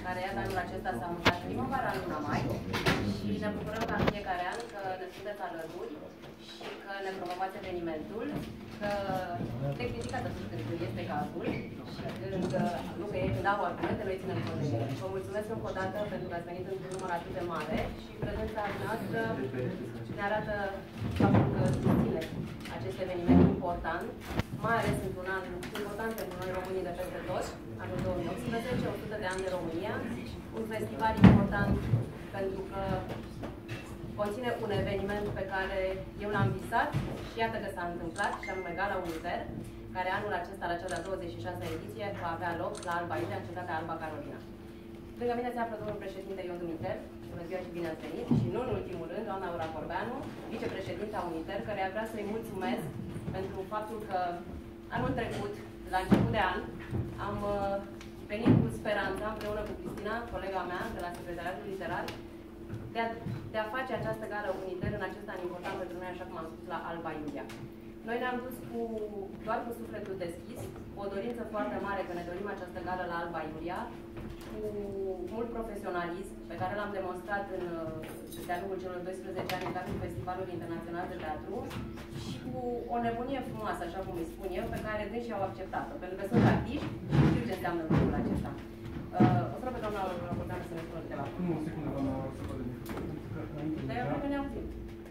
care iată anul acesta s-a mutat primăvara în luna mai și ne bucurăm ca în fiecare an că ne sunteți alături și că ne promovați evenimentul, că te criticați atunci când este cazul și când nu că e când au argumente, noi ținem cont de ele. Vă mulțumesc încă o dată pentru că ați venit într-un număr atât de mare și prezența noastră ne arată faptul că susțineți acest eveniment important, mai ales într-un an important pentru noi românii de peste tot, anul 2018, 100 de ani de România, un festival important pentru că conține un eveniment pe care eu l-am visat și iată că s-a întâmplat, și anume Gala Uniter, care anul acesta, la cea de-a 26-a ediție, va avea loc la Alba Iulia, în cetatea Alba Carolina. Lângă mine se află domnul președinte Ion Dumitel, bună ziua și bine ați venit, și nu în ultimul rând, doamna Aura Corbeanu, vicepreședinta Uniter, care vrea să-i mulțumesc pentru faptul că anul trecut, la început de an, am venit cu speranța, împreună cu Cristina, colega mea, de la Secretariatul Literar, de a face această gală Uniter în acest an important pentru noi, așa cum am spus, la Alba Iulia. Noi ne-am dus doar cu sufletul deschis, cu o dorință foarte mare că ne dorim această gală la Alba Iulia, cu mult profesionalism pe care l-am demonstrat de-a lungul celor 12 ani în cadrul Festivalului Internațional de Teatru și cu o nebunie frumoasă, așa cum îi spun eu, pe care dânsii au acceptat-o, pentru că sunt artiști și știu ce înseamnă lucrul acesta. O să rog pe doamna Răbăteană să ne spună câteva. Nu, o secundă, doamna, să văd de microfon. Dar eu cred că ne auzim.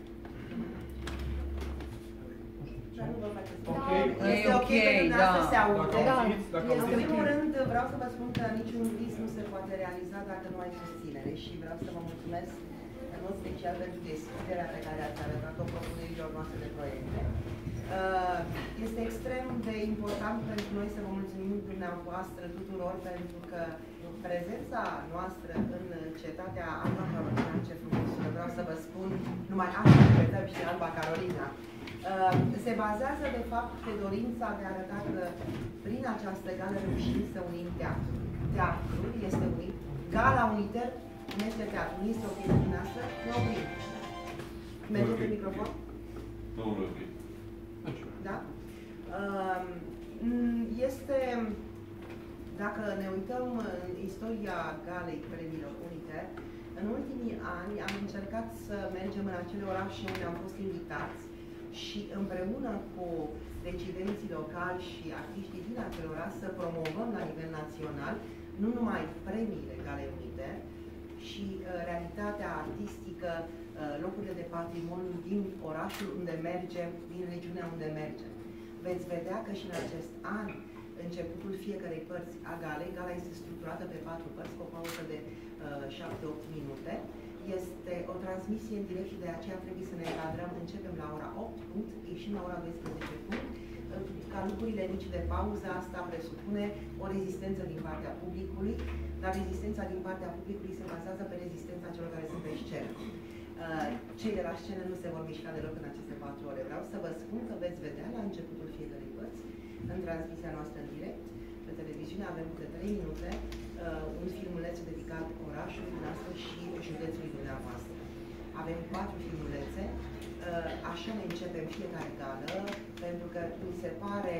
Dar nu vă faceți. Este ok, da. Se aude. În primul rând, vreau să vă spun că niciun vis nu se poate realiza dacă nu ai susținere și vreau să vă mulțumesc în mod special pentru deschiderea pe care ați arătat-o propunerilor noastre de proiecte. Este extrem de important pentru noi să vă mulțumim dumneavoastră tuturor pentru că prezența noastră în cetatea Alba Carolina, ce frumos, vreau să vă spun, numai asta repetăm și Alba Carolina, se bazează de fapt pe dorința de a arăta că prin această gală reușim să unim teatru. Teatrul este unit, Gala Uniter nu este teatru, nu este o chestie din asta, ne oprim. Merge pe microfon? Nu, ok. Da? Este, dacă ne uităm în istoria Galei Premiilor Uniter, în ultimii ani am încercat să mergem în acele orașe unde am fost invitați și împreună cu decidenții locali și artiștii din acel oraș să promovăm la nivel național nu numai premiile Galei Uniter, și realitatea artistică, locurile de patrimoniu din orașul unde mergem, din regiunea unde mergem. Veți vedea că și în acest an, începutul fiecarei părți a galei, gala este structurată pe 4 părți, cu o pauză de 7-8 minute. Este o transmisie în direct și de aceea trebuie să ne încadrăm. Începem la ora 8, punct, ieșim la ora 12, punct. Ca lucrurile mici de pauză, asta presupune o rezistență din partea publicului, dar rezistența din partea publicului se bazează pe rezistența celor care sunt pe scenă. Cei de la scenă nu se vor mișca deloc în aceste 4 ore. Vreau să vă spun că veți vedea la începutul fiecărei părți, în transmisia noastră în direct, pe televiziune avem câte 3 minute, un filmuleț dedicat orașului noastră și județului dumneavoastră. Avem 4 filmulețe, așa ne începem fiecare gală, pentru că mi se pare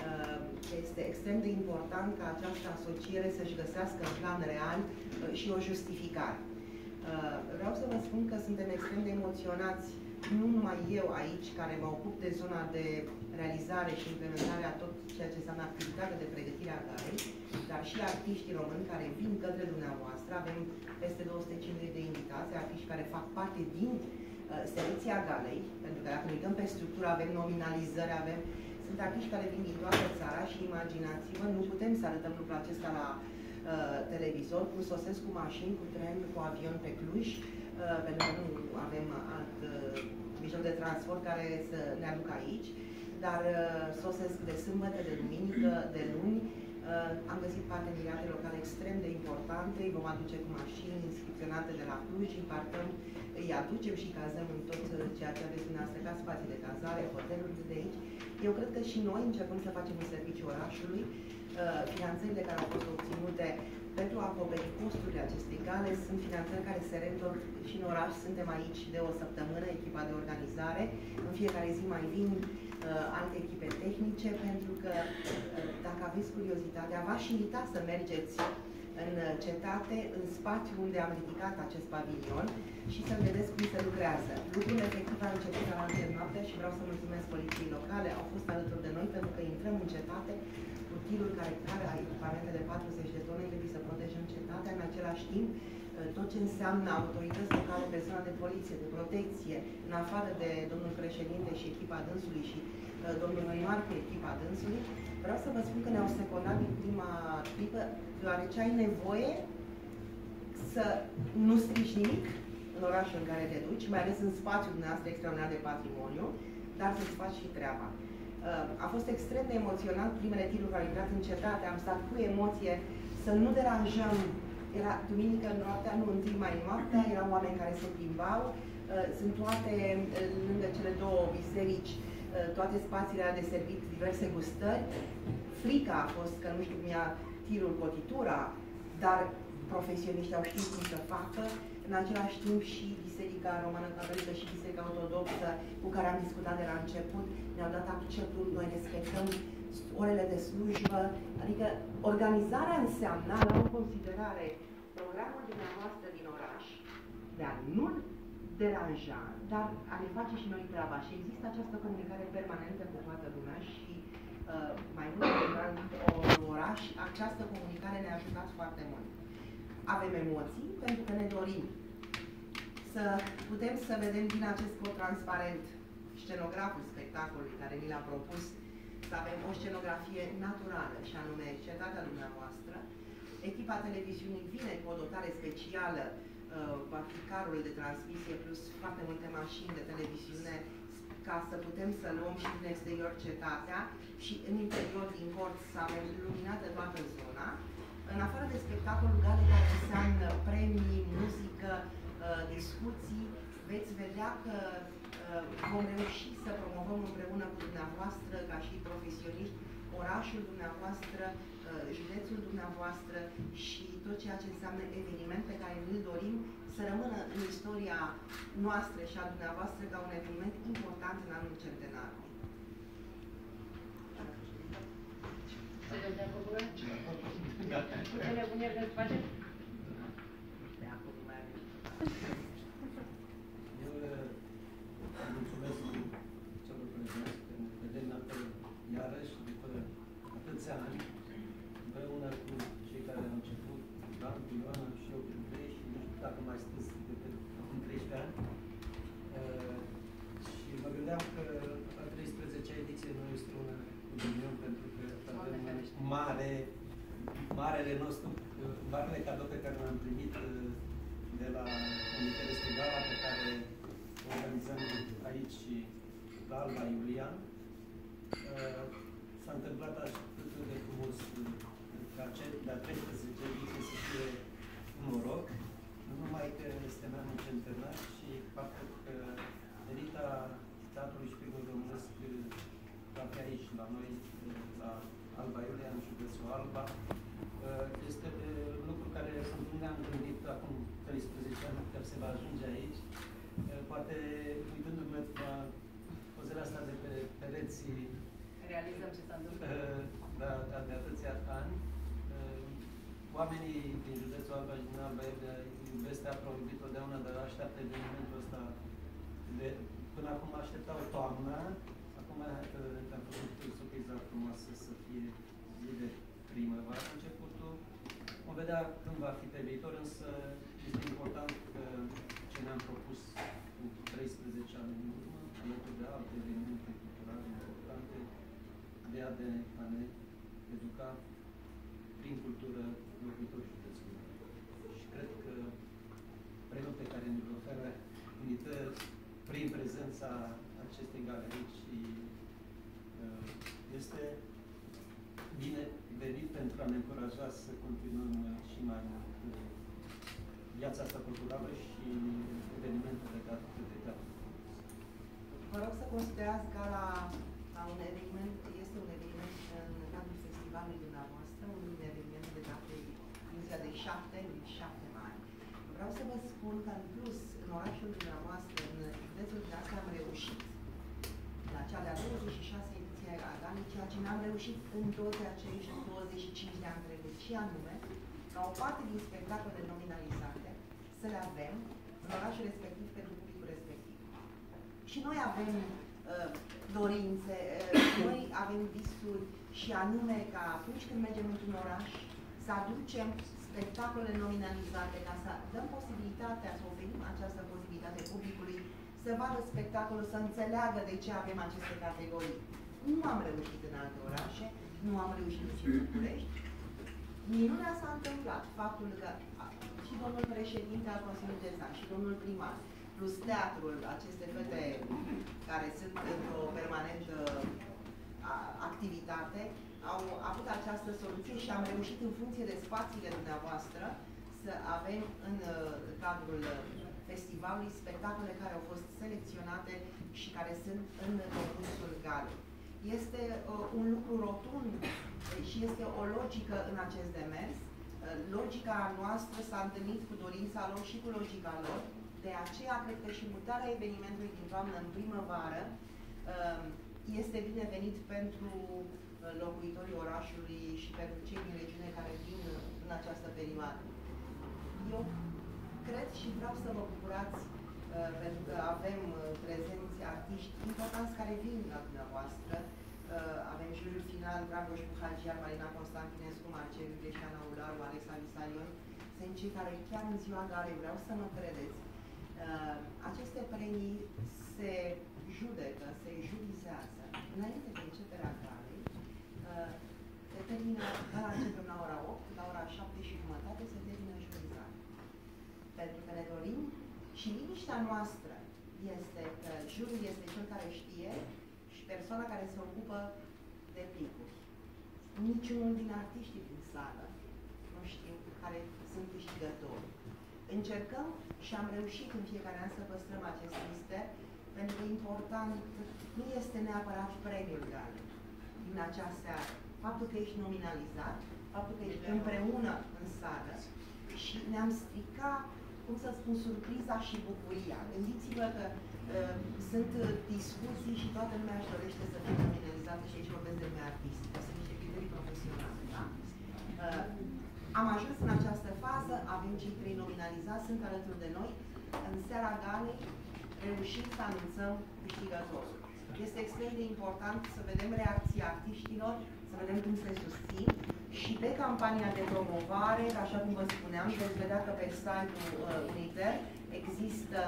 că este extrem de important ca această asociere să-și găsească în plan real și o justificare. Vreau să vă spun că suntem extrem de emoționați, nu numai eu aici, care mă ocup de zona de realizare și implementare a tot ceea ce înseamnă activitatea de pregătire a galei, dar și artiștii români care vin către dumneavoastră. Avem peste 250 de invitați, artiști care fac parte din selecția galei, pentru că dacă ne uităm pe structură, avem nominalizări, sunt artiști care vin din toată țara și imaginați-vă, nu putem să arătăm lucrul acesta la televizor, cum sosesc cu mașini, cu tren, cu avion pe Cluj, pentru că nu avem alt mijloc de transport care să ne aducă aici, dar sosesc de sâmbătă, de duminică, de luni. Am găsit parteneriate locale extrem de importante, îi vom aduce cu mașini inscripționate de la Cluj, îi aducem și cazăm în tot ceea ce aveți dumneavoastră ca spații de cazare, hotelurile de aici. Eu cred că și noi începem să facem un serviciu orașului. Finanțările care au fost obținute pentru a acoperi costurile acestei gale sunt finanțări care se reîntorc și în oraș. Suntem aici de o săptămână, echipa de organizare. În fiecare zi mai vin alte echipe tehnice, pentru că dacă aveți curiozitatea, v-aș invita să mergeți în cetate, în spațiu unde am ridicat acest pavilion și să vedeți cum se lucrează. Lucrul efectiv a început la noaptea și vreau să mulțumesc poliției locale, au fost alături de noi pentru că intrăm în cetate cu tirul care are echipamente de 40 de tone, trebuie să protejăm cetatea, în același timp tot ce înseamnă autorități locale, persoana de poliție, de protecție, în afară de domnul președinte și echipa dânsului și domnul primar cu echipa dânsului, vreau să vă spun că ne-au secundat din prima clipă, deoarece ai nevoie să nu strici nimic în orașul în care te duci, mai ales în spațiul dumneavoastră extraordinar de patrimoniu, dar să-ți faci și treaba. A fost extrem de emoționant primele tiruri care au intrat în cetate, am stat cu emoție să nu deranjăm. Era duminică noaptea, nu întâi mai noaptea, erau oameni care se plimbau, sunt toate, lângă cele două biserici, toate spațiile alea de servit diverse gustări. Frica a fost că nu știu cum ia tirul cotitura, dar profesioniștii au știut cum să facă. În același timp și Biserica Romană Catolică și Biserica Ortodoxă, cu care am discutat de la început, ne-au dat acceptul, noi respectăm orele de slujbă, adică organizarea înseamnă, la în considerare programul dumneavoastră din oraș, de a nu deranja, dar a ne face și noi treaba. Și există această comunicare permanentă cu toată lumea și mai mult decât un oraș, această comunicare ne-a ajutat foarte mult. Avem emoții pentru că ne dorim să putem să vedem din acest cod transparent scenograful spectacolului care ni l-a propus, să avem o scenografie naturală, și anume cetatea dumneavoastră. Echipa televiziunii vine cu o dotare specială, va fi carul de transmisie plus foarte multe mașini de televiziune ca să putem să luăm și din exterior cetatea și în interior, din port, să avem luminată toată zona. În afară de spectacolul gale care înseamnă premii, muzică, discuții, veți vedea că vom reuși să promovăm împreună cu dumneavoastră, ca și profesioniști, orașul dumneavoastră, județul dumneavoastră și tot ceea ce înseamnă eveniment pe care îl dorim să rămână în istoria noastră și a dumneavoastră ca un eveniment important în anul centenar. Cu nebunii de face? Eu mulțumesc celor prezenți că ne vedem iarăși după atâția ani, împreună cu cei care au început, Dan, Ioana și eu printre ei, și nu știu dacă mai sunteți de acum 13 ani. Și mă gândeam că a 13-a ediție nu este una uniune, pentru că avem marele nostru, marele cadou pe care l-am primit de la Comitele Stegala, pe care o organizăm aici la Alba Iulian. S-a întâmplat atât de frumos ca de-a 13 ediție să fie un noroc, nu numai că este în anul centenar și faptul că elita teatrului și filmului românesc va fi aici la noi, la Alba Iulia, în județul Alba. Este lucru care nu ne-am gândit acum 13 ani că se va ajunge aici. Poate, uitându-mă la pozele astea de pe pereții, realizăm ce s-a întâmplat. De atâția ani, oamenii din județul Alba și din Alba Iulia iubesc teatru, au iubit totdeauna, dar așteaptă evenimentul ăsta. Până acum așteptau toamna, acum am făcut surpriza frumoasă să fie zi de primăvară începutul. Vom vedea când va fi pe viitor, însă este important că ce ne-am propus cu 13 ani în urmă, alături de alte evenimente culturale importante, de a ne educa prin cultură locuitorii județului. Și cred că premiul pe care ne-l oferă unități prin prezența acestei galerii și este bine venit pentru a ne încuraja să continuăm și mai mult viața asta culturală și evenimentul legat de teatru. Vă rog să considerați gala la un eveniment, este un eveniment în cadrul festivalului dumneavoastră, un eveniment legat de ediția de 7 mai. Vreau să vă spun că în plus, în orașul dumneavoastră, în județul dumneavoastră, am reușit la cea de-a 26 ediție a galei, ceea ce n-am reușit în toți acești 25 de ani trecuți, și anume, ca ca o parte din spectacole nominalizate să le avem în orașul respectiv pentru publicul respectiv. Și noi avem dorințe, noi avem visuri și anume ca atunci când mergem într-un oraș să aducem spectacole nominalizate, ca să dăm posibilitatea, să oferim această posibilitate publicului să vadă spectacolul, să înțeleagă de ce avem aceste categorii. Nu am reușit în alte orașe, nu am reușit nici în București. Minunea s-a întâmplat, faptul că și domnul președinte al Consiliului de Stat și domnul primar, plus teatrul, aceste fete care sunt într-o permanentă activitate, au avut această soluție și am reușit în funcție de spațiile dumneavoastră să avem în cadrul festivalului spectacole care au fost selecționate și care sunt în concursul galei. Este un lucru rotund și este o logică în acest demers. Logica noastră s-a întâlnit cu dorința lor și cu logica lor. De aceea, cred că și mutarea evenimentului din toamnă în primăvară este binevenit pentru locuitorii orașului și pentru cei din regiune care vin în această perioadă. Eu cred și vreau să vă bucurați pentru că avem prezenți artiști importanți care vin la dumneavoastră. Avem juriul final, Dragoș Muhagiar, Marina Constantinescu, Marcel Greșana Ularu, Alexa Visalion. Sunt cei care chiar în ziua galei, vreau să mă credeți, aceste premii se judecă, se judizează înainte de începerea galei. Se termină, gala începem la ora 8, la ora 7:30 se termină judizarea. Pentru că ne dorim și liniștea noastră este că jurul este cel care știe și persoana care se ocupă de plicuri. Niciunul din artiștii din sală nu știu care sunt câștigători. Încercăm și am reușit în fiecare an să păstrăm acest mister, pentru că important nu este neapărat premiul galei din acea seară. Faptul că ești nominalizat, faptul că ești împreună în sală și ne-am stricat, cum să spun, surpriza și bucuria. Gândiți-vă că sunt discuții și toată lumea își dorește să fie nominalizată și aici vorbesc de lumea artistică, sunt niște criterii profesionale, da? Am ajuns în această fază, avem cei 3 nominalizați, sunt alături de noi. În seara galei reușim să anunțăm câștigătorul. Este extrem de important să vedem reacția artiștilor, să vedem cum se susțin și pe campania de promovare, așa cum vă spuneam, veți vedea că pe site-ul Uniter există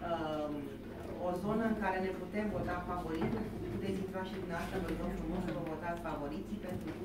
o zonă în care ne putem vota favoritul. Puteți intra și dumneavoastră, vă rog frumos să vă votați favoriții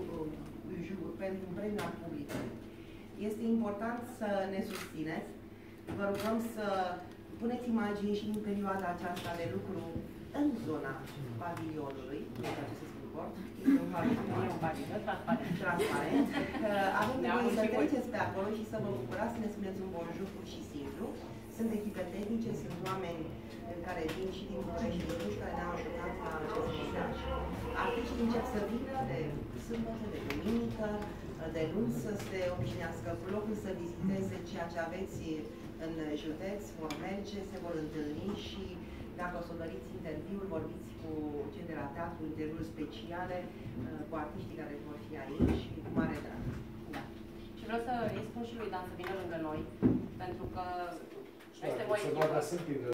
pentru un premiu al publicului. Este important să ne susțineți. Vă rugăm să puneți imagini și în perioada aceasta de lucru în zona pavilionului. Nu știu ce să spun cort. Este un pavilion transparent. Avem nevoie să treceți pe acolo și să vă bucurați, să ne spuneți un bonjour pur și simplu. Sunt echipe tehnice, sunt oameni care vin și din București și din Cluj, care ne-au ajutat la acest mesaj. Artiștii încep să vină de sâmbătă, de duminică, de luni să se obișnuiască cu locul, să viziteze ceea ce aveți în județ, vor merge, se vor întâlni și dacă o să doriți interviuri, vorbiți cu cei de la teatru, interviuri speciale, cu artiștii care vor fi aici și cu mare drag. Da. Și vreau să îi spun și lui Dan să vină lângă noi, pentru că noi suntem o echipă.